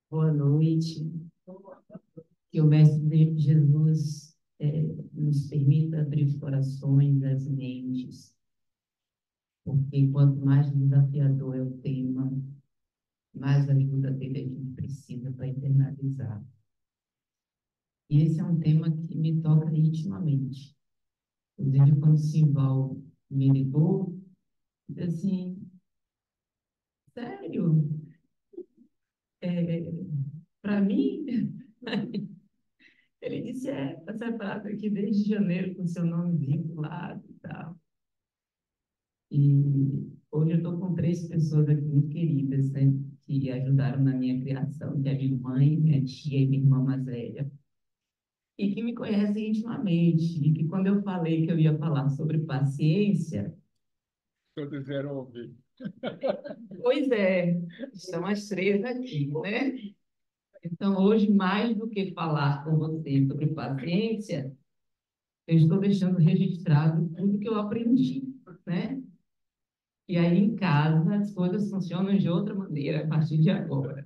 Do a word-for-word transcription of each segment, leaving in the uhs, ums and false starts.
Boa noite. Que o Mestre de- Jesus eh, nos permita abrir os corações, as mentes, porque quanto mais desafiador é o tema, mais ajuda dele a gente precisa para internalizar. E esse é um tema que me toca intimamente. Inclusive, quando o Simval me ligou, eu disse assim, sério? É, para mim? Ele disse, é, está separado aqui desde janeiro com seu nome vinculado e tal. E hoje eu estou com três pessoas aqui muito queridas, né, que ajudaram na minha criação, que é a minha mãe, minha tia e minha irmã mais velha, e que me conhecem intimamente, e que quando eu falei que eu ia falar sobre paciência, Todos eram ouvir. pois é, estão as três aqui, né? Então, hoje, mais do que falar com você sobre paciência, eu estou deixando registrado tudo que eu aprendi, né? E aí, em casa, as coisas funcionam de outra maneira a partir de agora.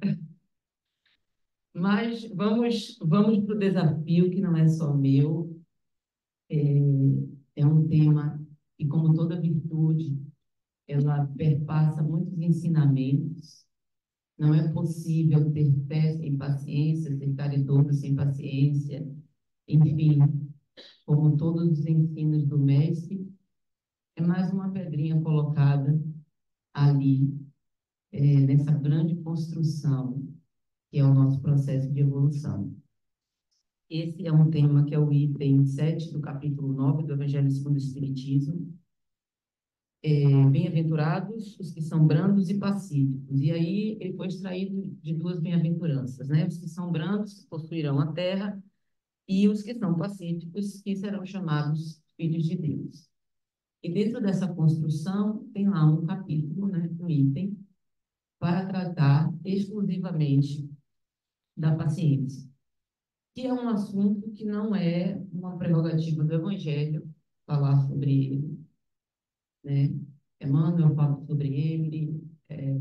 Mas vamos, vamos para o desafio que não é só meu, é, é um tema que, como toda virtude, ela perpassa muitos ensinamentos. Não é possível ter fé sem paciência, ser caridoso sem paciência. Enfim, como todos os ensinos do mestre, é mais uma pedrinha colocada ali, é, nessa grande construção que é o nosso processo de evolução. Esse é um tema que é o item sete do capítulo nove do Evangelho segundo o Espiritismo. É, bem-aventurados os que são brandos e pacíficos. E aí ele foi extraído de duas bem-aventuranças, né? Os que são brandos possuirão a terra e os que são pacíficos que serão chamados filhos de Deus. E dentro dessa construção tem lá um capítulo, né, um item, para tratar exclusivamente da paciência, que é um assunto que não é uma prerrogativa do Evangelho falar sobre ele, né? Emmanuel fala sobre ele, é,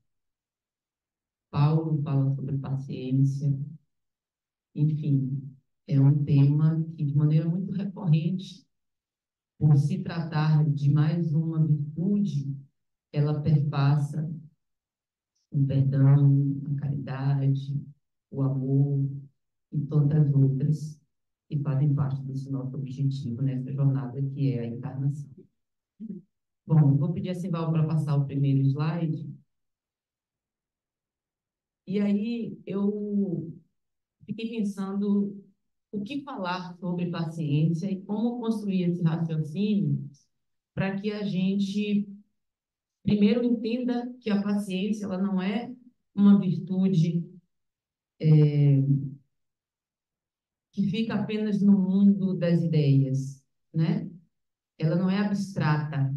Paulo fala sobre paciência, enfim, é um tema que, de maneira muito recorrente, por se tratar de mais uma virtude, ela perpassa o perdão, a caridade, o amor e tantas outras que fazem parte desse nosso objetivo nessa jornada que é a encarnação. Bom, vou pedir a Simval para passar o primeiro slide. E aí eu fiquei pensando o que falar sobre paciência e como construir esse raciocínio para que a gente primeiro entenda que a paciência ela não é uma virtude que fica apenas no mundo das ideias, né? Ela não é abstrata.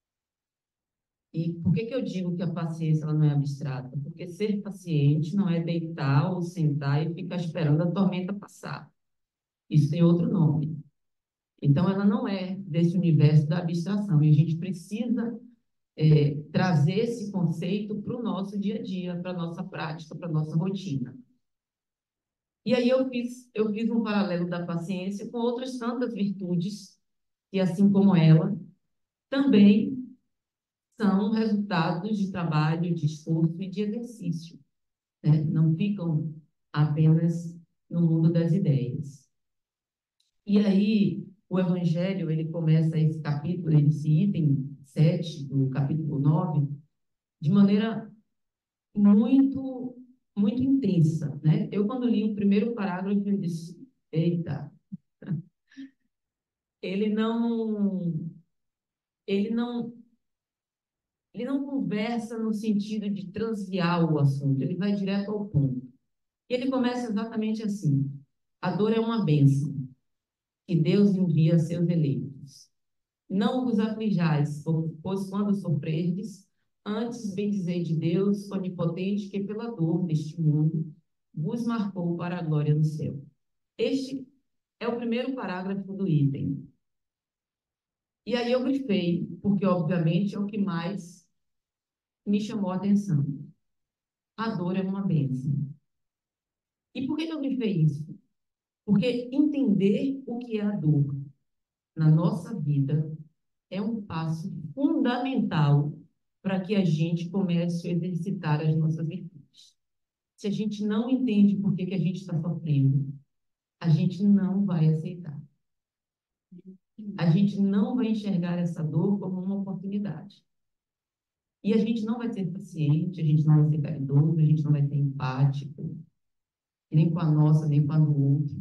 E por que que eu digo que a paciência ela não é abstrata? Porque ser paciente não é deitar ou sentar e ficar esperando a tormenta passar. Isso tem outro nome. Então, ela não é desse universo da abstração. E a gente precisa é, trazer esse conceito para o nosso dia a dia, para a nossa prática, para a nossa rotina. E aí eu fiz, eu fiz um paralelo da paciência com outras tantas virtudes, que, assim como ela, também são resultados de trabalho, de esforço e de exercício, né? Não ficam apenas no mundo das ideias. E aí, o Evangelho, ele começa esse capítulo, esse item sete do capítulo nove de maneira muito, muito intensa, né? Eu, quando li o primeiro parágrafo, eu disse, eita, ele não, ele não, ele não conversa no sentido de transviar o assunto, ele vai direto ao ponto. E ele começa exatamente assim, a dor é uma bênção que Deus envia a seus eleitos. Não vos aflijais, pois quando sofrerdes, antes bendizei de Deus, onipotente, que pela dor deste mundo vos marcou para a glória do céu. Este é o primeiro parágrafo do item. E aí eu grifei, porque obviamente é o que mais me chamou a atenção. A dor é uma bênção. E por que que eu grifei isso? Porque entender o que é a dor na nossa vida é um passo fundamental para que a gente comece a exercitar as nossas virtudes. Se a gente não entende por que que a gente está sofrendo, a gente não vai aceitar. A gente não vai enxergar essa dor como uma oportunidade. E a gente não vai ser paciente, a gente não vai ser caridoso, a gente não vai ser empático, nem com a nossa, nem com a do outro,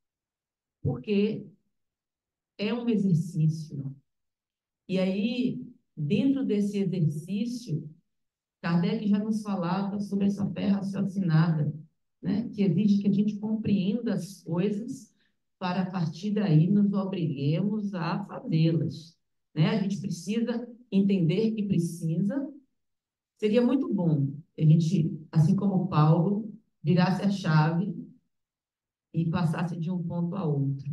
porque é um exercício. E aí, dentro desse exercício, Kardec já nos falava sobre essa fé raciocinada, né? Que exige que a gente compreenda as coisas para, a partir daí, nos obriguemos a fazê-las. Né? A gente precisa entender que precisa. Seria muito bom a gente, assim como Paulo, virasse a chave e passasse de um ponto a outro.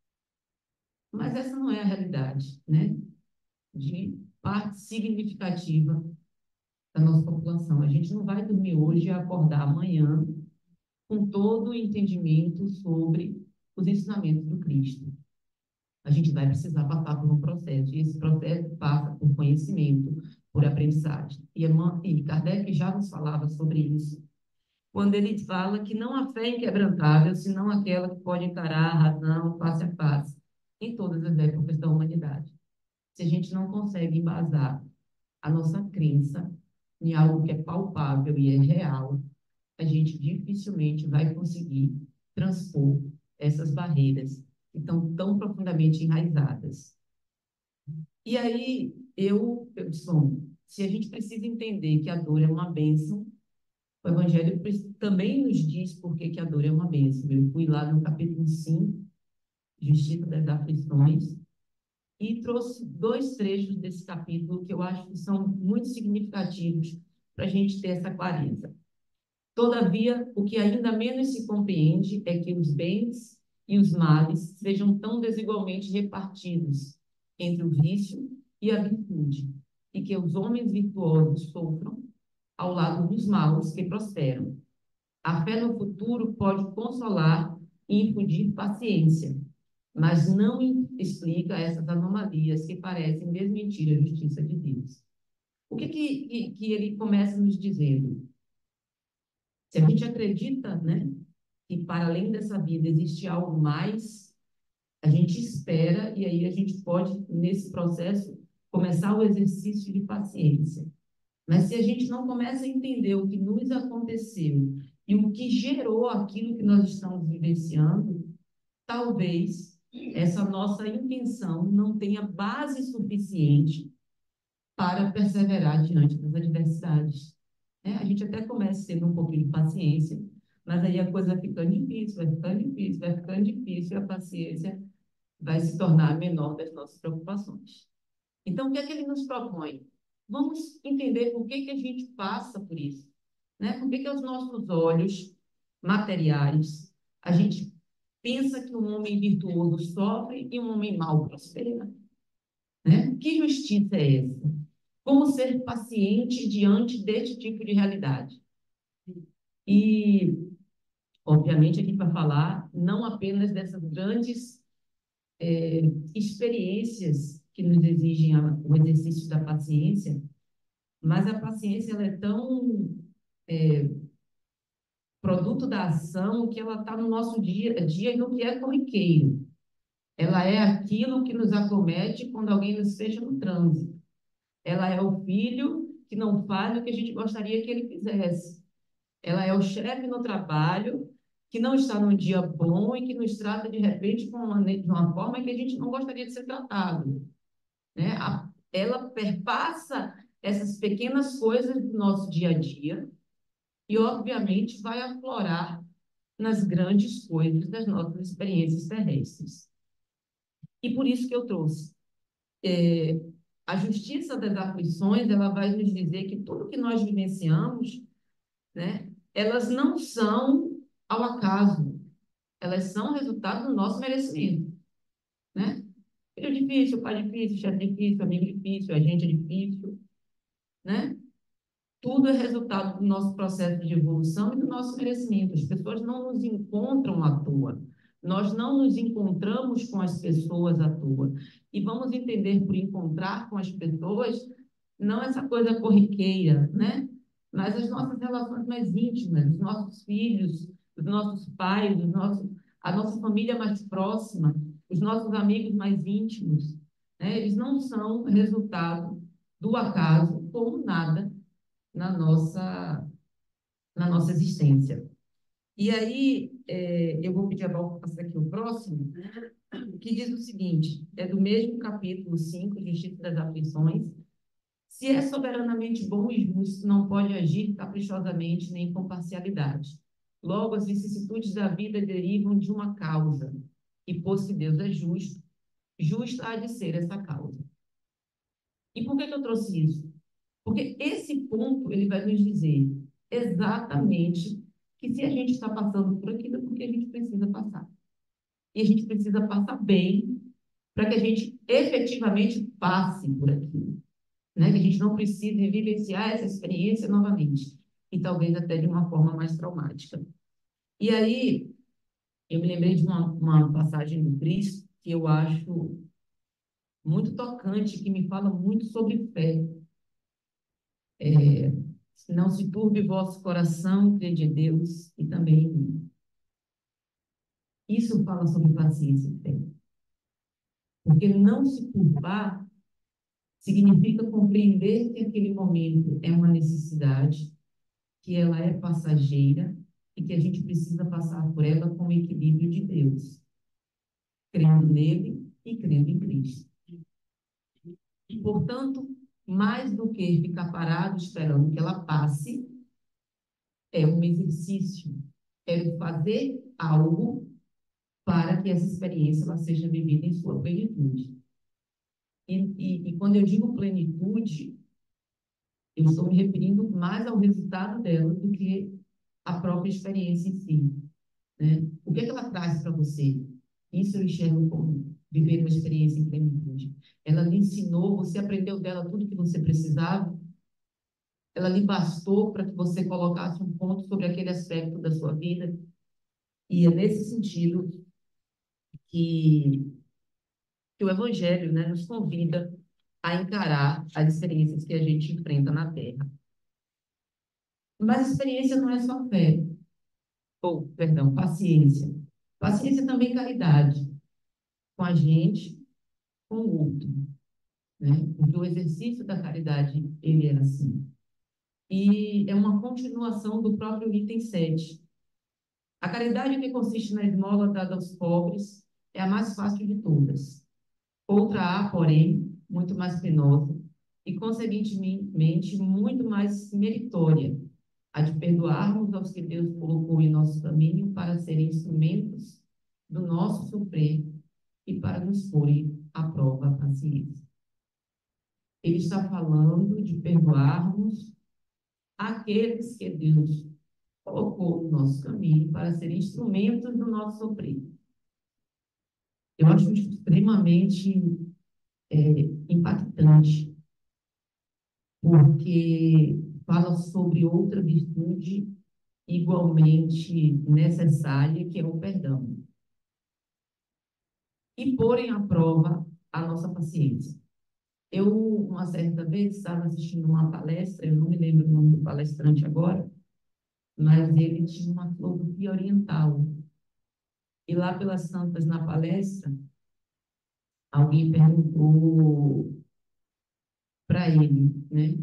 Mas essa não é a realidade, né? De parte significativa da nossa população. A gente não vai dormir hoje e acordar amanhã com todo o entendimento sobre os ensinamentos do Cristo. A gente vai precisar passar por um processo, e esse processo passa por conhecimento, por aprendizagem. E, e Kardec já nos falava sobre isso, quando ele fala que não há fé inquebrantável, senão aquela que pode encarar a razão face a face, em todas as épocas da humanidade. Se a gente não consegue embasar a nossa crença em algo que é palpável e é real, a gente dificilmente vai conseguir transpor essas barreiras que estão tão profundamente enraizadas. E aí, eu, eu bom, se a gente precisa entender que a dor é uma bênção, o Evangelho também nos diz por que que a dor é uma bênção. Eu fui lá no capítulo cinco, Justiça das Aflições, e trouxe dois trechos desse capítulo que eu acho que são muito significativos para a gente ter essa clareza. Todavia, o que ainda menos se compreende é que os bens e os males sejam tão desigualmente repartidos entre o vício e a virtude, e que os homens virtuosos sofram ao lado dos maus que prosperam. A fé no futuro pode consolar e infundir paciência, mas não explica essas anomalias que parecem desmentir a justiça de Deus. O que, que, que, que ele começa nos dizendo? Se a gente acredita, né, que para além dessa vida existe algo mais, a gente espera e aí a gente pode, nesse processo, começar o exercício de paciência. Mas se a gente não começa a entender o que nos aconteceu e o que gerou aquilo que nós estamos vivenciando, talvez essa nossa intenção não tenha base suficiente para perseverar diante das adversidades. É, a gente até começa tendo um pouquinho de paciência, mas aí a coisa vai ficando difícil, vai ficando difícil, vai ficando difícil, e a paciência vai se tornar a menor das nossas preocupações. Então, o que é que ele nos propõe? Vamos entender por que que a gente passa por isso, né? Por que que aos nossos olhos materiais a gente pensa que um homem virtuoso sofre e um homem mau prospera, né? Que justiça é essa? Como ser paciente diante deste tipo de realidade? E, obviamente, aqui para falar não apenas dessas grandes é, experiências que nos exigem a, o exercício da paciência, mas a paciência ela é tão é, produto da ação que ela está no nosso dia a dia e no que é corriqueiro. Ela é aquilo que nos acomete quando alguém nos fecha no trânsito. Ela é o filho que não faz o que a gente gostaria que ele fizesse. Ela é o chefe no trabalho que não está num dia bom e que nos trata de repente com uma, de uma forma que a gente não gostaria de ser tratado. Né? A, ela perpassa essas pequenas coisas do nosso dia a dia e, obviamente, vai aflorar nas grandes coisas das nossas experiências terrestres. E por isso que eu trouxe. É, a justiça das aflições, ela vai nos dizer que tudo que nós vivenciamos, né, elas não são ao acaso, elas são resultado do nosso merecimento, né? Filho difícil, pai difícil, chefe difícil, amigo difícil, agente difícil, né? Tudo é resultado do nosso processo de evolução e do nosso merecimento. As pessoas não nos encontram à toa. Nós não nos encontramos com as pessoas à toa. E vamos entender por encontrar com as pessoas, não essa coisa corriqueira, né? Mas as nossas relações mais íntimas, os nossos filhos, os nossos pais, os nossos, a nossa família mais próxima, os nossos amigos mais íntimos, né? Eles não são resultado do acaso, como nada na nossa, na nossa existência. E aí, é, eu vou pedir a Val para passar aqui o próximo, que diz o seguinte, é do mesmo capítulo cinco, Justiça das Aflições: se é soberanamente bom e justo, não pode agir caprichosamente nem com parcialidade. Logo, as vicissitudes da vida derivam de uma causa, e, posto que Deus é justo, justa há de ser essa causa. E por que que eu trouxe isso? Porque esse ponto, ele vai nos dizer exatamente que se a gente está passando por aquilo, é porque a gente precisa passar. E a gente precisa passar bem para que a gente efetivamente passe por aquilo, né? Que a gente não precise vivenciar essa experiência novamente, e talvez até de uma forma mais traumática. E aí, eu me lembrei de uma, uma passagem do Cristo que eu acho muito tocante, que me fala muito sobre fé. É, não se turbe vosso coração, crede em Deus e também em mim. Isso fala sobre paciência e fé. Porque não se turbar significa compreender que aquele momento é uma necessidade, que ela é passageira e que a gente precisa passar por ela com o equilíbrio de Deus, crendo nele e crendo em Cristo. E, portanto, mais do que ficar parado esperando que ela passe, é um exercício, é fazer algo para que essa experiência ela seja vivida em sua plenitude. E, e, e quando eu digo plenitude, eu estou me referindo mais ao resultado dela do que à própria experiência em si, né? O que é que ela traz para você? Isso eu enxergo como viver uma experiência em plenitude. Ela lhe ensinou, você aprendeu dela tudo que você precisava, ela lhe bastou para que você colocasse um ponto sobre aquele aspecto da sua vida, e é nesse sentido que, que o Evangelho, né, nos convida a encarar as experiências que a gente enfrenta na Terra. Mas experiência não é só fé, ou, perdão, paciência. Paciência também é caridade, com a gente, com o outro, né? Porque o exercício da caridade, ele é assim. E é uma continuação do próprio item sete. A caridade que consiste na esmola dada aos pobres é a mais fácil de todas. Outra há, porém, muito mais penosa e, consequentemente, muito mais meritória, a de perdoarmos aos que Deus colocou em nosso caminho para serem instrumentos do nosso sofrer e para nos porem à prova a paciência. Ele está falando de perdoarmos aqueles que Deus colocou no nosso caminho para serem instrumentos do nosso sofrer. Eu acho extremamente é, impactante, porque fala sobre outra virtude igualmente necessária, que é o perdão. E porem à prova a nossa paciência. Eu, uma certa vez, estava assistindo uma palestra, eu não me lembro o nome do palestrante agora, mas ele tinha uma filosofia oriental. E lá pelas tantas, na palestra, alguém perguntou para ele, né,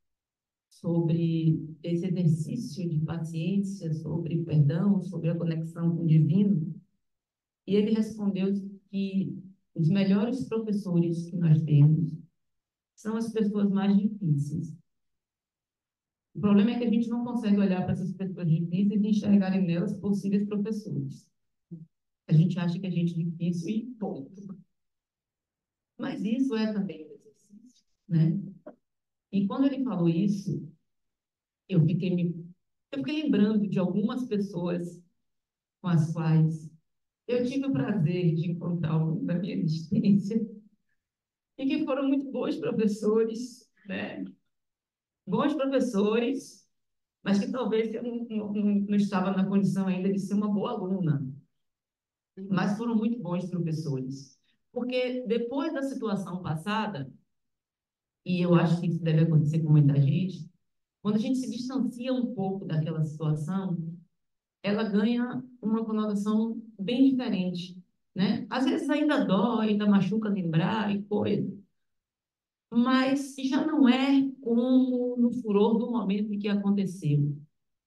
sobre esse exercício de paciência, sobre perdão, sobre a conexão com o divino. E ele respondeu que os melhores professores que nós temos são as pessoas mais difíceis. O problema é que a gente não consegue olhar para essas pessoas difíceis e enxergar nelas possíveis professores. A gente acha que a gente é difícil e ponto. Mas isso é também um exercício, né? E quando ele falou isso, eu fiquei, me, eu fiquei lembrando de algumas pessoas com as quais eu tive o prazer de encontrar ao longo da minha existência e que foram muito bons professores, né? bons professores, mas que talvez eu não, não, não não estava na condição ainda de ser uma boa aluna. Mas foram muito bons professores. Porque depois da situação passada, e eu acho que isso deve acontecer com muita gente, quando a gente se distancia um pouco daquela situação, ela ganha uma conotação bem diferente, né? Às vezes ainda dói, ainda machuca lembrar e coisa, mas já não é como no furor do momento em que aconteceu,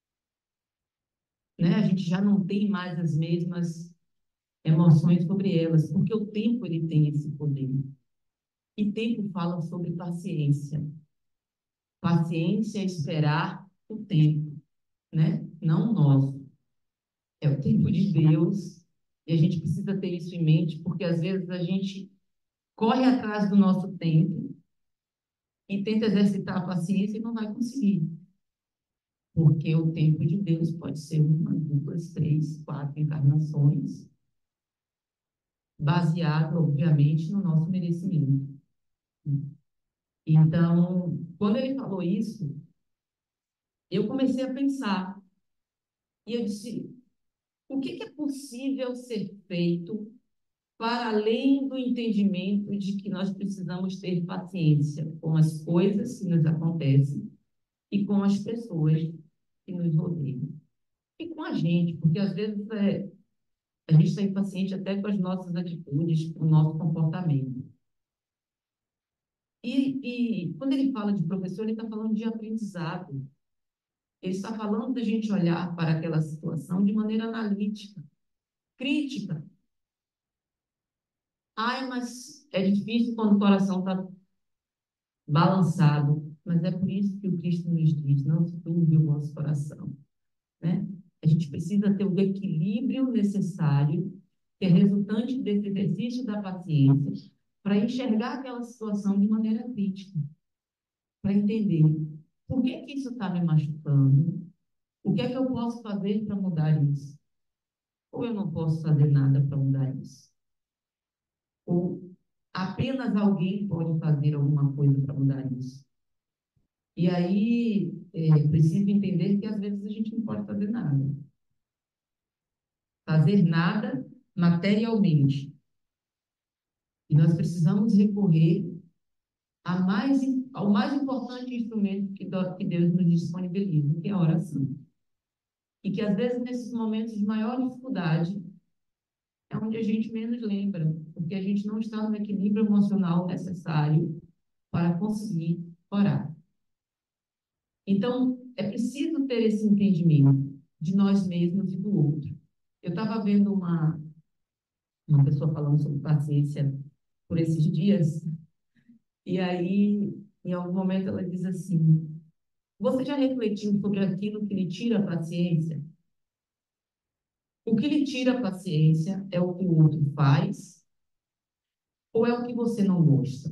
né? A gente já não tem mais as mesmas emoções sobre elas, porque o tempo ele tem esse poder. E tempo fala sobre paciência. Paciência é esperar o tempo, né? Não nós. É o tempo de Deus. E a gente precisa ter isso em mente, porque às vezes a gente corre atrás do nosso tempo e tenta exercitar a paciência e não vai conseguir. Porque o tempo de Deus pode ser uma, duas, três, quatro encarnações, baseado, obviamente, no nosso merecimento. Então, quando ele falou isso, eu comecei a pensar. E eu disse, o que que é possível ser feito para além do entendimento de que nós precisamos ter paciência com as coisas que nos acontecem e com as pessoas que nos rodeiam. E com a gente, porque às vezes é, a gente está impaciente até com as nossas atitudes, com o nosso comportamento. E, e quando ele fala de professor, ele está falando de aprendizado. Ele está falando da gente olhar para aquela situação de maneira analítica, crítica. Ai, mas é difícil quando o coração está balançado. Mas é por isso que o Cristo nos diz, não se turbe o vosso coração, né? A gente precisa ter o equilíbrio necessário, que é resultante desse exercício da paciência, para enxergar aquela situação de maneira crítica, para entender por que que isso está me machucando, o que é que eu posso fazer para mudar isso, ou eu não posso fazer nada para mudar isso, ou apenas alguém pode fazer alguma coisa para mudar isso. E aí, é, preciso entender que às vezes a gente não pode fazer nada. Fazer nada materialmente. E nós precisamos recorrer a mais, ao mais importante instrumento que, que Deus nos disponibiliza, que é a oração. E que às vezes, nesses momentos de maior dificuldade, é onde a gente menos lembra, porque a gente não está no equilíbrio emocional necessário para conseguir orar. Então, é preciso ter esse entendimento de nós mesmos e do outro. Eu estava vendo uma, uma pessoa falando sobre paciência por esses dias, e aí, em algum momento, ela diz assim: você já refletiu sobre aquilo que lhe tira a paciência? O que lhe tira a paciência é o que o outro faz ou é o que você não gosta?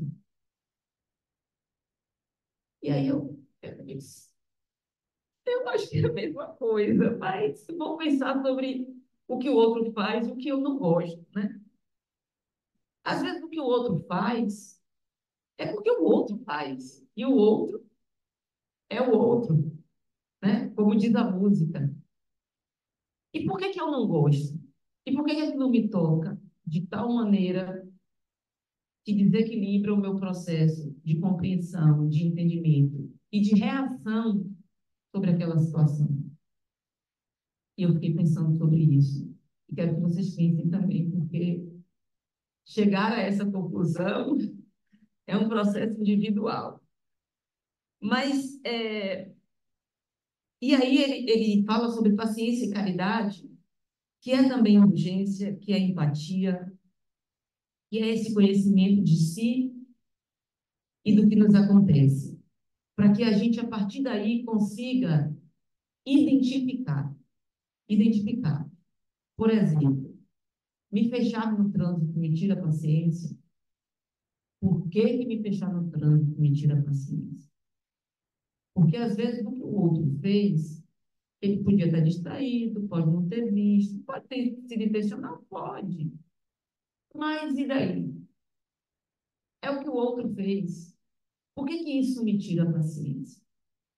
E aí eu, eu disse, eu acho que é a mesma coisa, mas vamos pensar sobre o que o outro faz e o que eu não gosto, né? Às vezes o que o outro faz é porque o outro faz, e o outro é o outro, né? Como diz a música. E por que que eu não gosto? E por que que aquilo me toca de tal maneira que desequilibra o meu processo de compreensão, de entendimento e de reação sobre aquela situação? E eu fiquei pensando sobre isso. E quero que vocês pensem também, porque chegar a essa conclusão é um processo individual. Mas, é... e aí ele, ele fala sobre paciência e caridade, que é também urgência, que é empatia, que é esse conhecimento de si e do que nos acontece, para que a gente, a partir daí, consiga identificar. Identificar. Por exemplo, me fechar no trânsito me tira a paciência. Por que que me fechar no trânsito me tira a paciência? Porque, às vezes, o que o outro fez, ele podia estar distraído, pode não ter visto, pode ter sido intencional, pode. Mas e daí? É o que o outro fez. Por que que isso me tira a paciência?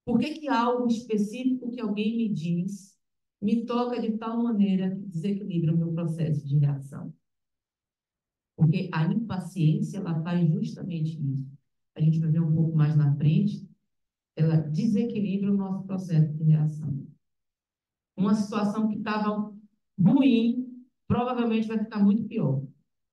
Por que que algo específico que alguém me diz me toca de tal maneira que desequilibra o meu processo de reação? Porque a impaciência, ela faz justamente isso. A gente vai ver um pouco mais na frente, ela desequilibra o nosso processo de reação. Uma situação que estava ruim, provavelmente vai ficar muito pior.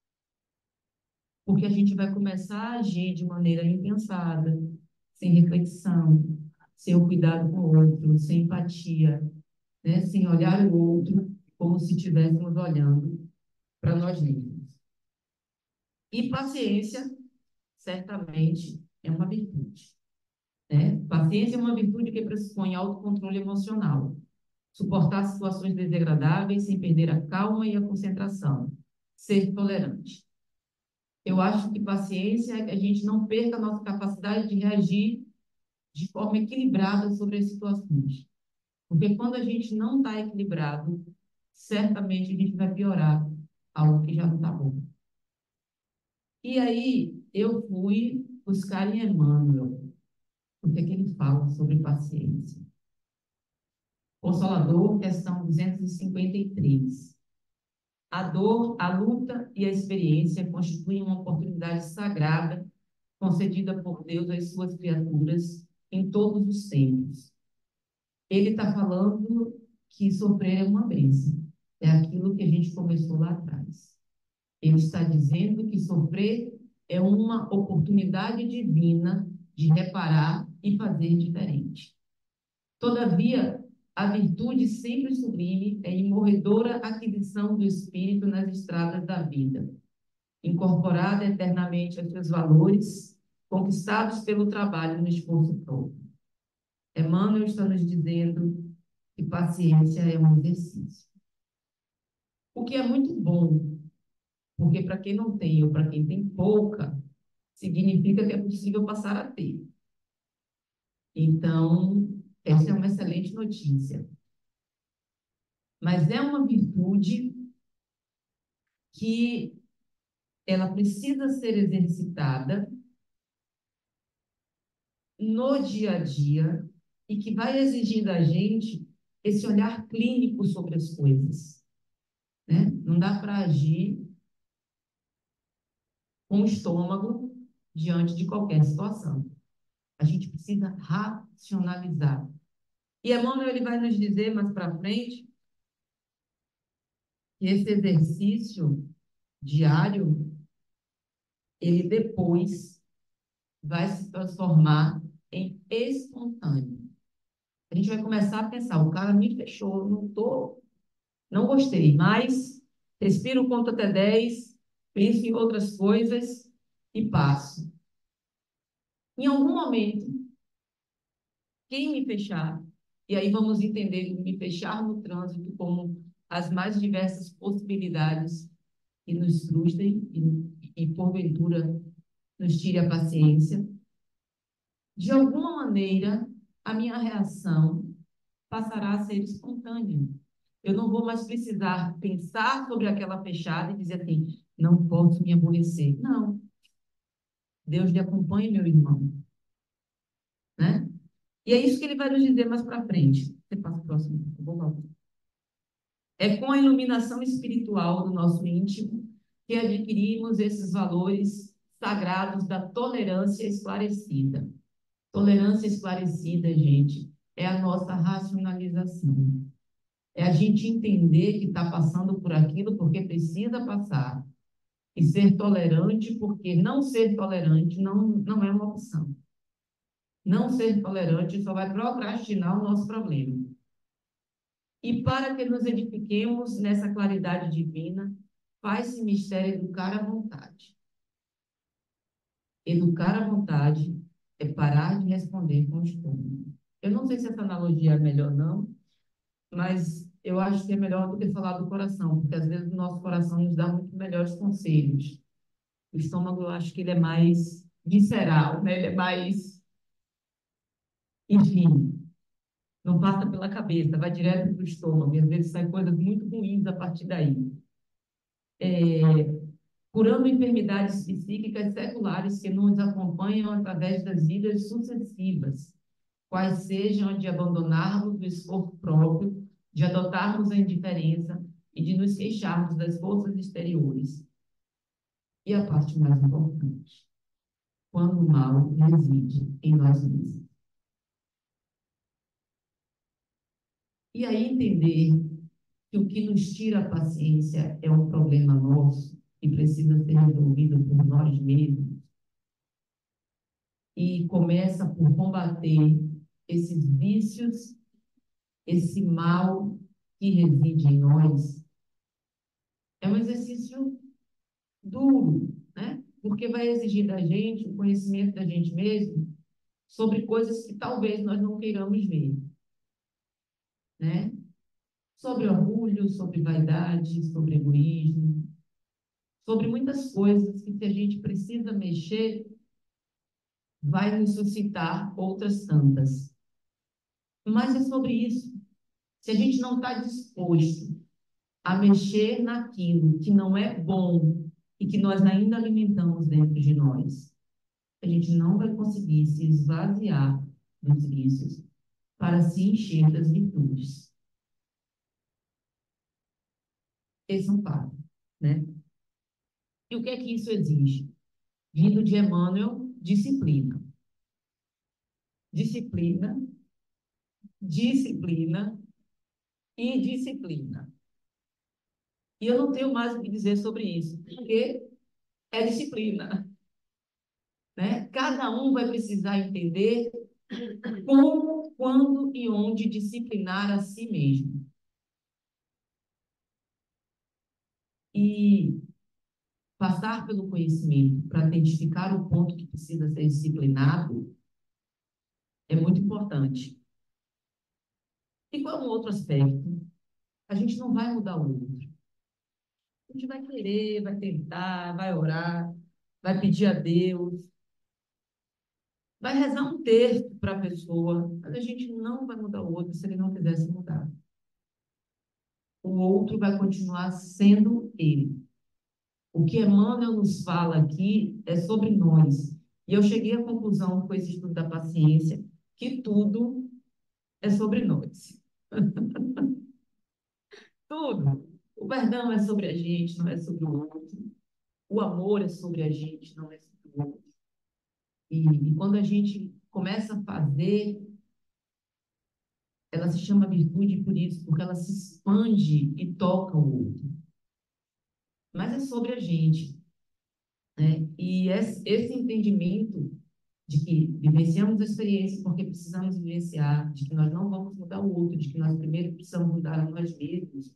Porque a gente vai começar a agir de maneira impensada, sem reflexão, sem o cuidado com o outro, sem empatia, né? Sem olhar o outro como se estivéssemos olhando para nós mesmos. E paciência, certamente, é uma virtude, né? Paciência é uma virtude que pressupõe autocontrole emocional, suportar situações desagradáveis sem perder a calma e a concentração, ser tolerante. Eu acho que paciência é que a gente não perca a nossa capacidade de reagir de forma equilibrada sobre as situações. Porque quando a gente não está equilibrado, certamente a gente vai piorar algo que já não está bom. E aí eu fui buscar em Emmanuel, o que é que ele fala sobre paciência. Consolador, questão duzentos e cinquenta e três. A dor, a luta e a experiência constituem uma oportunidade sagrada concedida por Deus às suas criaturas em todos os tempos. Ele está falando que sofrer é uma bênção. É aquilo que a gente começou lá atrás. Ele está dizendo que sofrer é uma oportunidade divina de reparar e fazer diferente. Todavia, a virtude sempre sublime é imorredora aquisição do espírito nas estradas da vida, incorporada eternamente a seus valores, conquistados pelo trabalho no esforço próprio. Emmanuel está nos dizendo que paciência é um exercício. O que é muito bom, porque para quem não tem ou para quem tem pouca, significa que é possível passar a ter. Então, essa é uma excelente notícia. Mas é uma virtude que ela precisa ser exercitada no dia a dia e que vai exigir da gente esse olhar clínico sobre as coisas, né? Não dá para agir com o estômago diante de qualquer situação. A gente precisa racionalizar. E Emmanuel ele vai nos dizer mais para frente que esse exercício diário, ele depois vai se transformar em espontâneo. A gente vai começar a pensar, o cara me fechou, não tô, não gostei, mas respiro, conto até dez, penso em outras coisas e passo. Em algum momento, quem me fechar, e aí vamos entender o me fechar no trânsito como as mais diversas possibilidades que nos frustrem e, e porventura nos tire a paciência. De alguma maneira, a minha reação passará a ser espontânea. Eu não vou mais precisar pensar sobre aquela fechada e dizer assim, não posso me aborrecer. Não. Deus lhe acompanhe, meu irmão. Né? E é isso que ele vai nos dizer mais para frente. Você passa o próximo, por favor. É com a iluminação espiritual do nosso íntimo que adquirimos esses valores sagrados da tolerância esclarecida. Tolerância esclarecida, gente, é a nossa racionalização. É a gente entender que está passando por aquilo porque precisa passar. E ser tolerante porque não ser tolerante não, não é uma opção. Não ser tolerante só vai procrastinar o nosso problema. E para que nos edifiquemos nessa claridade divina, faz-se mistério educar à vontade. Educar à vontade é parar de responder com estômago. Eu não sei se essa analogia é melhor ou não, mas eu acho que é melhor do que falar do coração, porque às vezes o nosso coração nos dá muito melhores conselhos. O estômago, eu acho que ele é mais visceral, né? Ele é mais, enfim, não passa pela cabeça, vai direto para o estômago, e às vezes saem coisas muito ruins a partir daí. É, curando enfermidades psíquicas seculares que nos acompanham através das vidas sucessivas. quais sejam de abandonarmos o esforço próprio, de adotarmos a indiferença e de nos queixarmos das forças exteriores. E a parte mais importante, quando o mal reside em nós mesmos. E aí entender que o que nos tira a paciência é um problema nosso e precisa ser resolvido por nós mesmos. E começa por combater esses vícios, esse mal que reside em nós. É um exercício duro, né? Porque vai exigir da gente o conhecimento da gente mesmo sobre coisas que talvez nós não queiramos ver, né? Sobre orgulho, sobre vaidade, sobre egoísmo, sobre muitas coisas que, se a gente precisa mexer, vai nos suscitar outras tantas. Mas é sobre isso. Se a gente não está disposto a mexer naquilo que não é bom e que nós ainda alimentamos dentro de nós, a gente não vai conseguir se esvaziar dos vícios para se encher das virtudes. Esse é um fato, né? E o que é que isso exige? Vindo de Emmanuel, disciplina. Disciplina, disciplina e disciplina. E eu não tenho mais o que dizer sobre isso, porque é disciplina, né? Cada um vai precisar entender como, quando e onde disciplinar a si mesmo. E passar pelo conhecimento para identificar o ponto que precisa ser disciplinado é muito importante. E qual é um outro aspecto? A gente não vai mudar o outro. A gente vai querer, vai tentar, vai orar, vai pedir a Deus, vai rezar um texto para a pessoa, mas a gente não vai mudar o outro se ele não quisesse mudar. O outro vai continuar sendo ele. O que Emmanuel nos fala aqui é sobre nós. E eu cheguei à conclusão, com esse estudo da paciência, que tudo é sobre nós. Tudo. O perdão é sobre a gente, não é sobre o outro. O amor é sobre a gente, não é sobre o outro. E, e quando a gente começa a fazer, ela se chama virtude por isso, porque ela se expande e toca o outro. Mas é sobre a gente, né? E esse, esse entendimento de que vivenciamos a experiência porque precisamos vivenciar, de que nós não vamos mudar o outro, de que nós primeiro precisamos mudar a nós mesmos,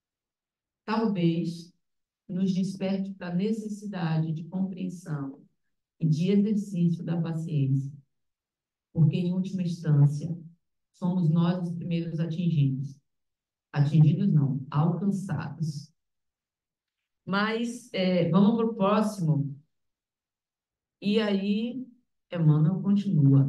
talvez nos desperte para a necessidade de compreensão e de exercício da paciência, porque, em última instância, somos nós os primeiros atingidos. Atingidos não, alcançados. Mas é, vamos para o próximo. E aí, Emmanuel continua.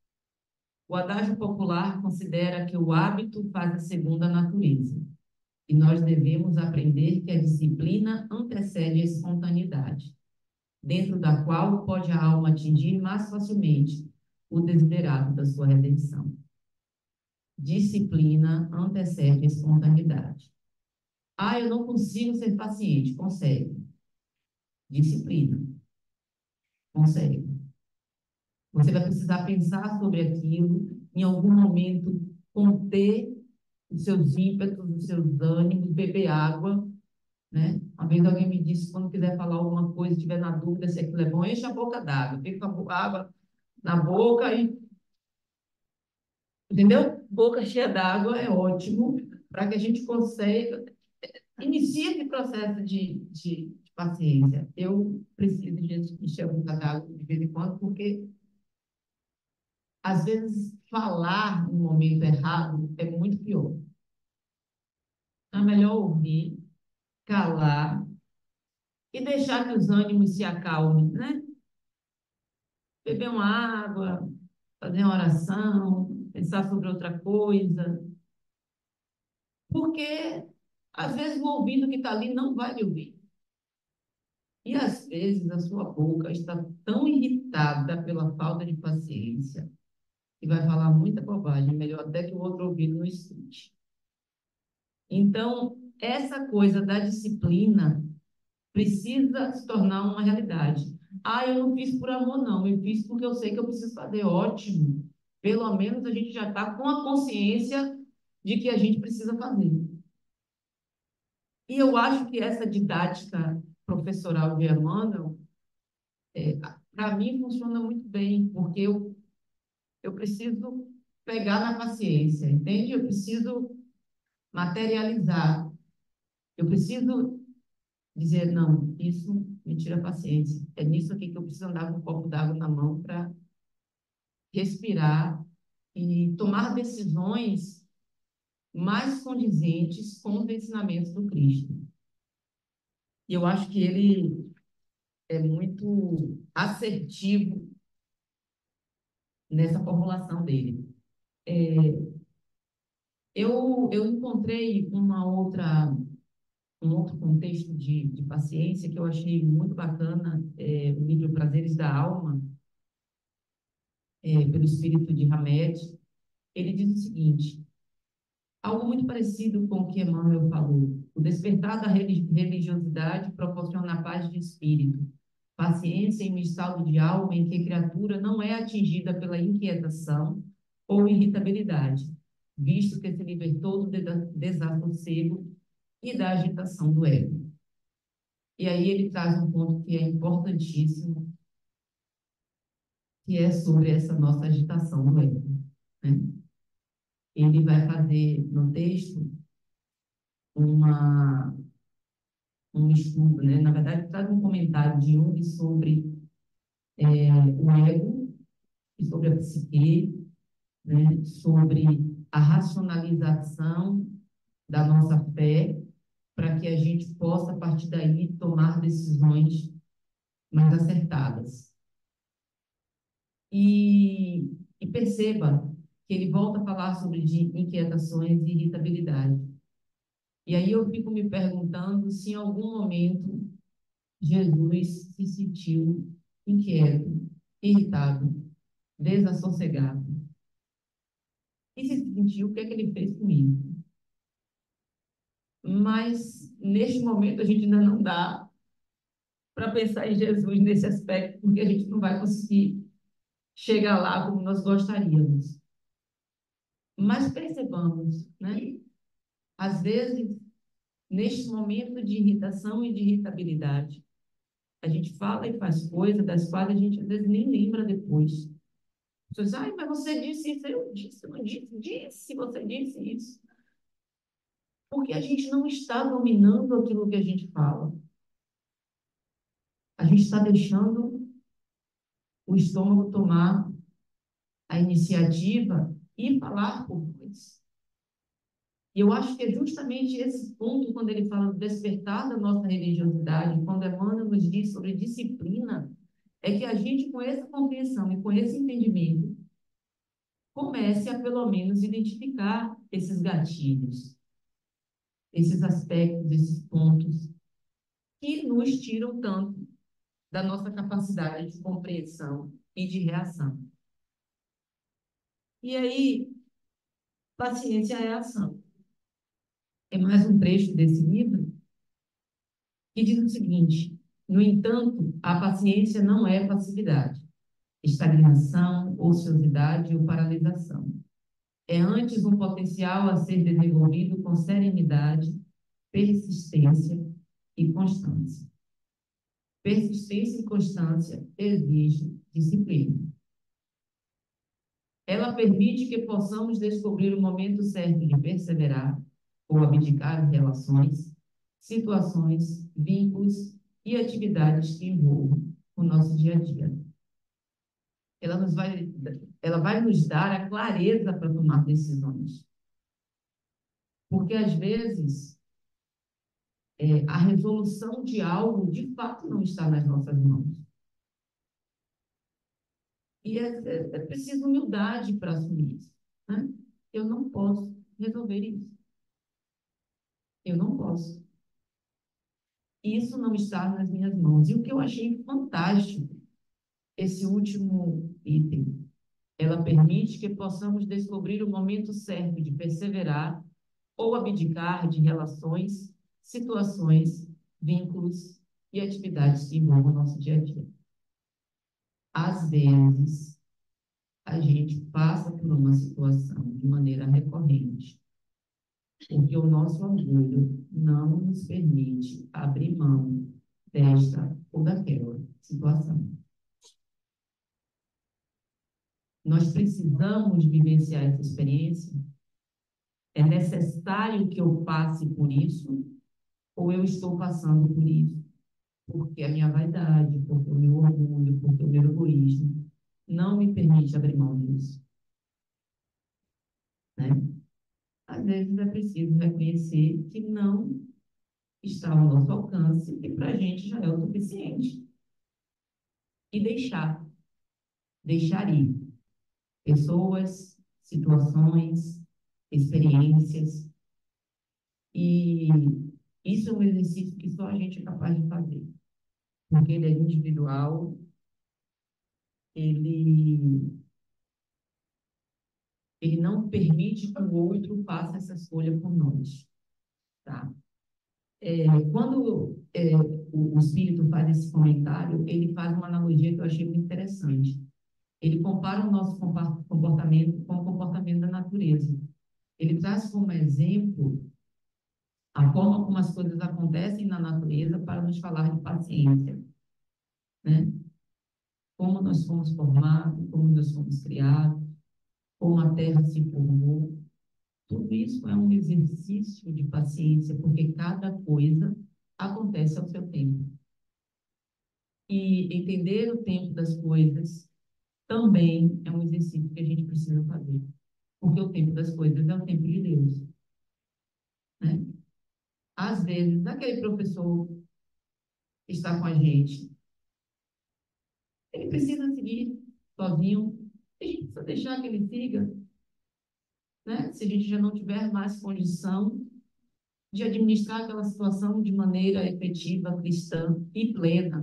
O adágio popular considera que o hábito faz a segunda natureza, e nós devemos aprender que a disciplina antecede a espontaneidade, dentro da qual pode a alma atingir mais facilmente o desiderato da sua redenção. Disciplina antecede a espontaneidade. Ah, eu não consigo ser paciente. Consegue. Disciplina. Consegue. Você vai precisar pensar sobre aquilo, em algum momento conter os seus ímpetos, os seus ânimos, beber água, né? Uma vez alguém me disse, quando quiser falar alguma coisa, estiver na dúvida se aquilo é bom, enche a boca d'água, fica com a água na boca e... Entendeu? Boca cheia d'água é ótimo para que a gente consiga... Inicie esse processo de, de, de paciência. Eu preciso de encher a boca d'água de vez em quando, porque às vezes falar no momento errado é muito pior. É melhor ouvir, calar e deixar que os ânimos se acalmem, né? Beber uma água, fazer uma oração, pensar sobre outra coisa. Porque, às vezes, o ouvido que está ali não vai lhe ouvir. E, às vezes, a sua boca está tão irritada pela falta de paciência, e vai falar muita bobagem, melhor até que o outro ouvido não escute. Então, essa coisa da disciplina precisa se tornar uma realidade. Ah, eu não fiz por amor, não, eu fiz porque eu sei que eu preciso fazer. Ótimo. Pelo menos a gente já está com a consciência de que a gente precisa fazer. E eu acho que essa didática professoral de Emmanuel, é, para mim, funciona muito bem, porque eu, eu preciso pegar na paciência, entende? Eu preciso materializar. Eu preciso dizer, não, isso me tira a paciência. É nisso aqui que eu preciso andar com um copo d'água na mão para respirar e tomar decisões mais condizentes com os ensinamentos do Cristo. E eu acho que ele é muito assertivo nessa formulação dele. É, eu, eu encontrei uma outra, um outro contexto de, de paciência que eu achei muito bacana, é, o livro Prazeres da Alma, é, pelo espírito de Hamed. Ele diz o seguinte: algo muito parecido com o que Emmanuel falou. O despertar da religiosidade proporciona a paz de espírito, paciência em um estado de alma em que a criatura não é atingida pela inquietação ou irritabilidade, visto que se libertou do desassossego e da agitação do ego. E aí ele traz um ponto que é importantíssimo, que é sobre essa nossa agitação do ego, né? Ele vai fazer no texto uma um estudo, né? Na verdade, traz um comentário de Jung sobre é, o ego e sobre a psique, né? Sobre a racionalização da nossa fé, para que a gente possa, a partir daí, tomar decisões mais acertadas. E, e perceba que ele volta a falar sobre de inquietações e irritabilidade. E aí eu fico me perguntando se em algum momento Jesus se sentiu inquieto, irritado, desassossegado. E se sentiu, o que é que ele fez comigo? Mas, neste momento, a gente ainda não dá para pensar em Jesus nesse aspecto, porque a gente não vai conseguir chegar lá como nós gostaríamos. Mas percebamos, né? Às vezes, neste momento de irritação e de irritabilidade, a gente fala e faz coisas das quais a gente às vezes nem lembra depois. As pessoas dizem, ai, mas você disse isso, eu disse, eu não disse, disse, você disse isso. Porque a gente não está dominando aquilo que a gente fala. A gente está deixando o estômago tomar a iniciativa e falar por nós. E eu acho que é justamente esse ponto, quando ele fala do despertar da nossa religiosidade, quando Emmanuel nos diz sobre disciplina, é que a gente, com essa compreensão e com esse entendimento, comece a, pelo menos, identificar esses gatilhos, esses aspectos, esses pontos que nos tiram tanto da nossa capacidade de compreensão e de reação. E aí, paciência é ação. É mais um trecho desse livro que diz o seguinte: no entanto, a paciência não é passividade, estagnação, ociosidade ou paralisação. É antes um potencial a ser desenvolvido com serenidade, persistência e constância. Persistência e constância exigem disciplina. Ela permite que possamos descobrir o momento certo de perseverar ou abdicar de relações, situações, vínculos e atividades que envolvam o nosso dia a dia. Ela, nos vai, ela vai nos dar a clareza para tomar decisões. Porque, às vezes, é, a resolução de algo, de fato, não está nas nossas mãos. E é, é, é preciso humildade para assumir isso, né? Eu não posso resolver isso. Eu não posso. Isso não está nas minhas mãos. E o que eu achei fantástico, esse último item, Ela permite que possamos descobrir o momento certo de perseverar ou abdicar de relações, situações, vínculos e atividades que envolvam o nosso dia a dia. Às vezes, a gente passa por uma situação de maneira recorrente, porque o nosso orgulho não nos permite abrir mão desta ou daquela situação. Nós precisamos vivenciar essa experiência. É necessário que eu passe por isso, ou eu estou passando por isso porque a minha vaidade, porque o meu orgulho, porque o meu egoísmo não me permite abrir mão disso, né? Às vezes é preciso reconhecer que não está ao nosso alcance e para a gente já é o suficiente. E deixar, deixar ir pessoas, situações, experiências. E isso é um exercício que só a gente é capaz de fazer, porque ele é individual, ele, ele não permite que o outro faça essa escolha por nós, tá? É, quando é, o, o Espírito faz esse comentário, ele faz uma analogia que eu achei muito interessante. Ele compara o nosso comportamento com o comportamento da natureza. Ele traz como exemplo a forma como as coisas acontecem na natureza para nos falar de paciência, né? Como nós fomos formados, como nós fomos criados, como a terra se formou. Tudo isso é um exercício de paciência, porque cada coisa acontece ao seu tempo. E entender o tempo das coisas também é um exercício que a gente precisa fazer, porque o tempo das coisas é o tempo de Deus, né? Às vezes, aquele professor que está com a gente, ele precisa seguir sozinho, a gente precisa deixar que ele siga, né? Se a gente já não tiver mais condição de administrar aquela situação de maneira efetiva, cristã e plena.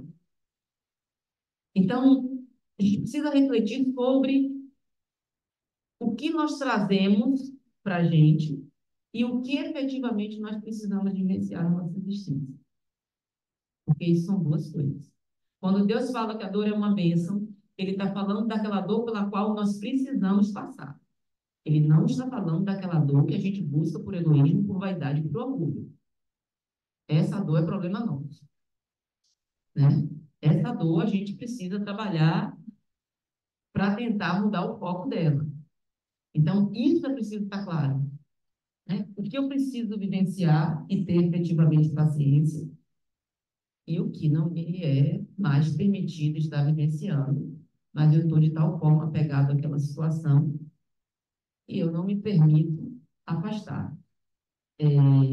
Então, a gente precisa refletir sobre o que nós trazemos para a gente e o que efetivamente nós precisamos vivenciar na nossa existência. Porque isso são duas coisas. Quando Deus fala que a dor é uma bênção, Ele está falando daquela dor pela qual nós precisamos passar. Ele não está falando daquela dor que a gente busca por egoísmo, por vaidade e por orgulho. Essa dor é problema nosso, né? Essa dor a gente precisa trabalhar para tentar mudar o foco dela. Então, isso é preciso estar claro, né? O que eu preciso vivenciar e ter efetivamente paciência e o que não me é mais permitido estar vivenciando, mas eu estou de tal forma apegado àquela situação e eu não me permito afastar. É...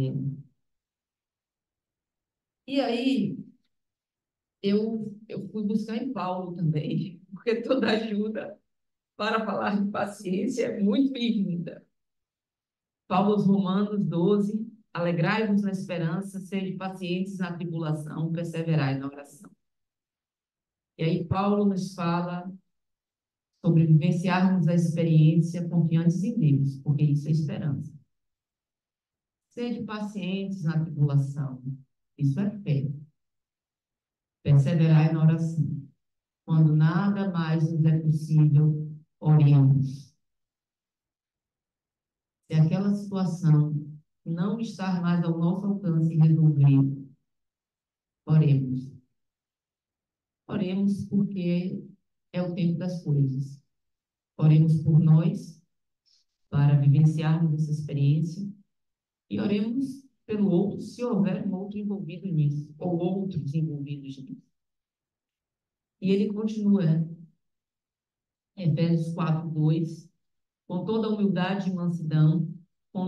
E aí, eu, eu fui buscar em Paulo também, porque toda ajuda para falar de paciência é muito bem-vinda. Paulo aos Romanos doze, alegrai-vos na esperança, sede pacientes na tribulação, perseverai na oração. E aí Paulo nos fala sobre vivenciarmos a experiência confiantes em Deus, porque isso é esperança. Sede pacientes na tribulação, isso é fé. Perseverai na oração. Quando nada mais nos é possível, oremos. Se aquela situação não estar mais ao nosso alcance resolvido, oremos. Oremos porque é o tempo das coisas. Oremos por nós, para vivenciarmos essa experiência, e oremos pelo outro, se houver um outro envolvido nisso, ou outros envolvidos nisso. E ele continua, Efésios quatro, dois, com toda a humildade e mansidão, com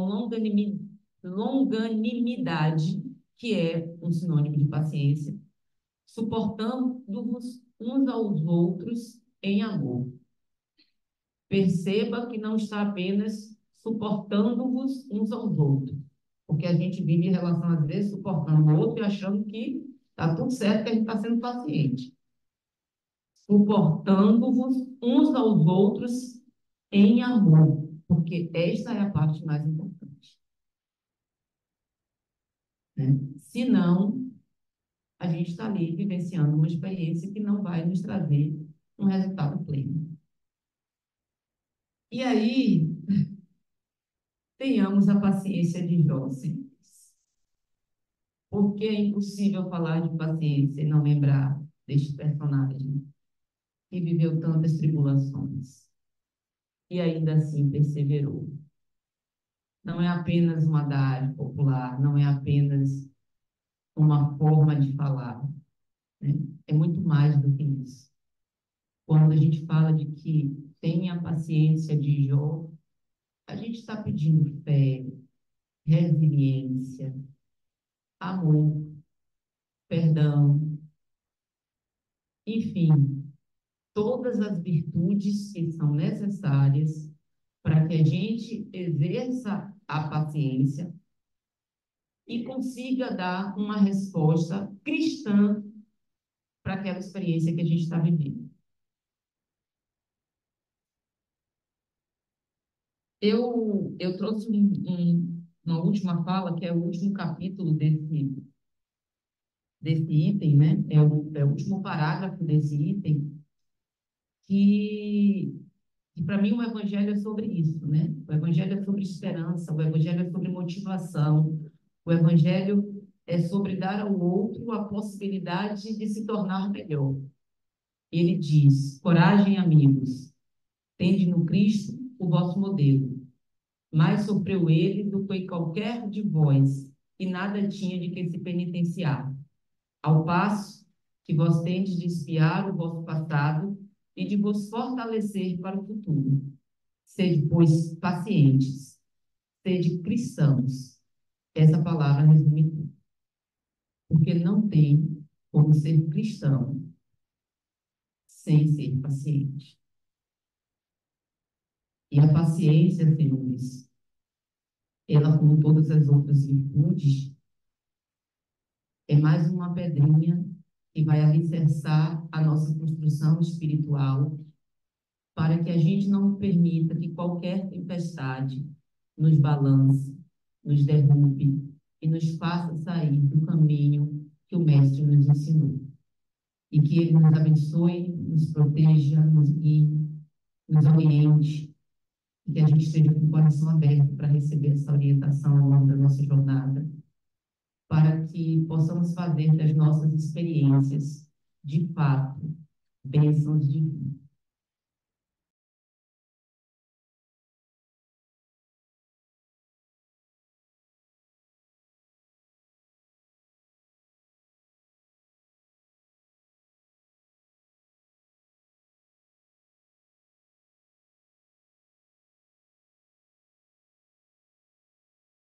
longanimidade, que é um sinônimo de paciência, suportando-vos uns aos outros em amor. Perceba que não está apenas suportando-vos uns aos outros, porque a gente vive em relação, às vezes, suportando o outro e achando que está tudo certo, que a gente está sendo paciente. Suportando-vos uns aos outros em amor, porque esta é a parte mais importante, né? Senão, a gente está ali vivenciando uma experiência que não vai nos trazer um resultado pleno. E aí, tenhamos a paciência de Jó, senhores. Porque é impossível falar de paciência e não lembrar deste personagem que viveu tantas tribulações e ainda assim perseverou. Não é apenas uma adagem popular, não é apenas uma forma de falar, né? É muito mais do que isso. Quando a gente fala de que tenha a paciência de Jó, a gente está pedindo fé, resiliência, amor, perdão, enfim, todas as virtudes que são necessárias para que a gente exerça a paciência e consiga dar uma resposta cristã para aquela experiência que a gente está vivendo. Eu, eu trouxe um, um, uma última fala, que é o último capítulo desse, desse item, né? É o, é o último parágrafo desse item, que, que para mim o evangelho é sobre isso, né? O evangelho é sobre esperança, o evangelho é sobre motivação, o evangelho é sobre dar ao outro a possibilidade de se tornar melhor. Ele diz: coragem, amigos, tende no Cristo o vosso modelo. Mais sofreu ele do que qualquer de vós, e nada tinha de que se penitenciar. Ao passo que vós tendes de espiar o vosso passado e de vos fortalecer para o futuro. Sede, pois, pacientes, sede cristãos. Essa palavra resume tudo. Porque não tem como ser cristão sem ser paciente. E a paciência, senhores, ela, como todas as outras virtudes, é mais uma pedrinha que vai alicerçar a nossa construção espiritual para que a gente não permita que qualquer tempestade nos balance, nos derrube e nos faça sair do caminho que o Mestre nos ensinou. E que Ele nos abençoe, nos proteja, nos guie, nos oriente, e que a gente esteja com o coração aberto para receber essa orientação ao longo da nossa jornada, para que possamos fazer das nossas experiências, de fato, bênçãos divinas.